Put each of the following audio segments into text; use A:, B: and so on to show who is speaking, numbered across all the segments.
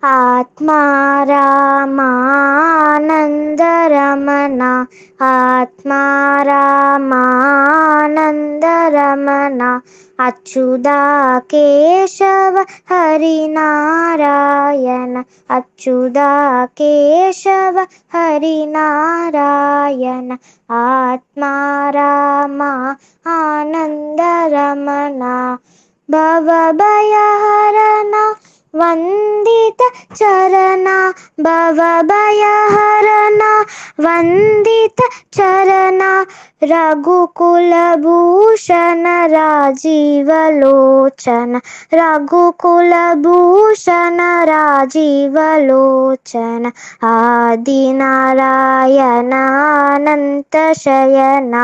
A: आत्मा रामानन्दरमण आत्मा रामानन्दरमण अच्युता केशव हरिनारायण अच्युता केशव हरिनारायण आत्मा रामानन्दरमण भवभयहरण वन्दित चरण भवभयहरण वन्दित चरण रघुकुलभूषण राजीवलोचन रघुकुलभूषण राजीवलोचन आदिनारायण अनंत शयन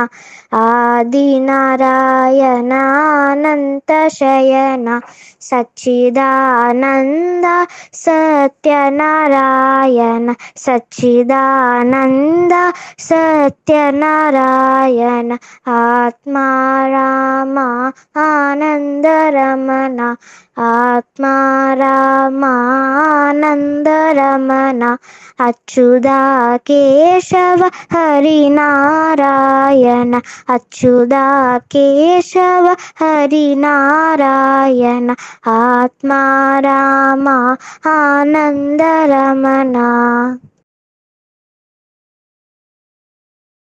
A: आदिनारायण अनंत शयन सच्चिदानंद सत्यनारायण सच्चिदानंद सत्यनारायण आत्मा रामा आनंदरमण आत्मा रामानन्दरमण अच्युता केशव हरिनारायण अच्युता केशव हरिनारायण आत्मा रामा आनन्दरमण।